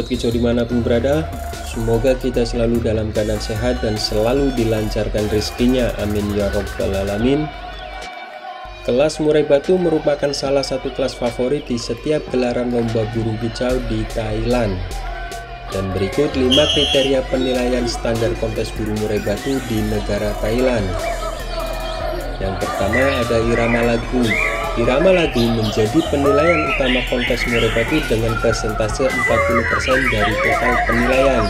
Sobat Kicau dimanapun berada, semoga kita selalu dalam keadaan sehat dan selalu dilancarkan rezekinya, amin ya robbal alamin. Kelas murai batu merupakan salah satu kelas favorit di setiap gelaran lomba burung kicau di Thailand. Dan berikut 5 kriteria penilaian standar kontes burung murai batu di negara Thailand. Yang pertama ada irama lagu. Irama lagu menjadi penilaian utama kontes murai batu dengan persentase 40% dari total penilaian.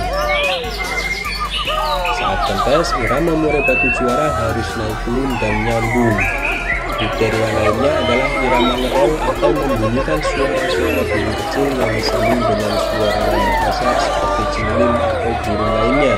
Saat kontes, irama murai batu juara harus naik turun dan nyambung. Kriteria lainnya adalah irama ngerol atau membunyikan suara-suara burung kecil yang disambung dengan suara lambat besar seperti cingling atau burung lainnya.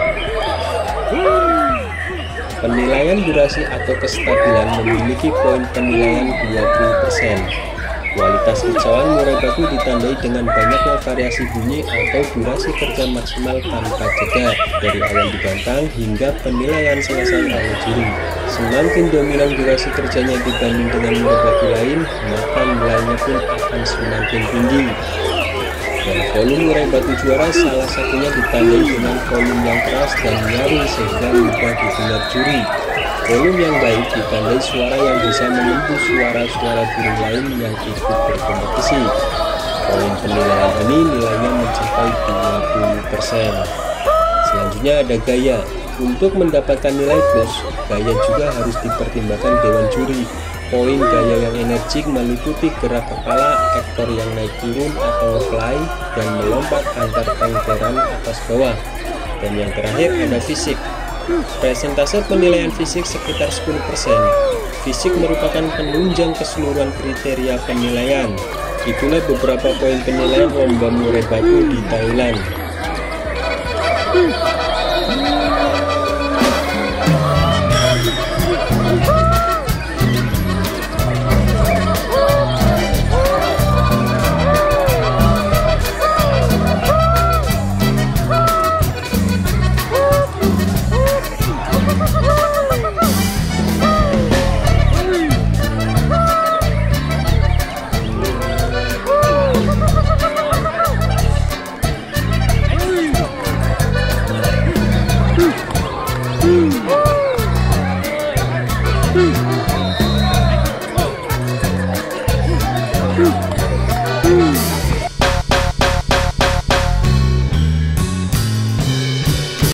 Penilaian durasi atau kestabilan memiliki poin penilaian 20%. Kualitas kicauan murai batu ditandai dengan banyaknya variasi bunyi atau durasi kerja maksimal tanpa jeda dari awal digantang hingga penilaian selesai oleh juri. Semakin dominan durasi kerjanya dibanding dengan murai batu lain, maka nilainya pun akan semakin tinggi. Dan volume murai batu juara salah satunya ditandai dengan volume yang keras dan nyaring sehingga mudah didengar juri. Volume yang baik ditandai suara yang bisa menembus suara-suara burung lain yang ikut berkompetisi. Poin penilaian ini nilainya mencapai 20%. Selanjutnya ada gaya. Untuk mendapatkan nilai plus, gaya juga harus dipertimbangkan dewan juri. Poin gaya yang energik meliputi gerak kepala, ekor yang naik turun atau fly, dan melompat antar penggeran atas bawah. Dan yang terakhir ada fisik. Persentase penilaian fisik sekitar 10%. Fisik merupakan penunjang keseluruhan kriteria penilaian. Itulah beberapa poin penilaian lomba murai batu di Thailand.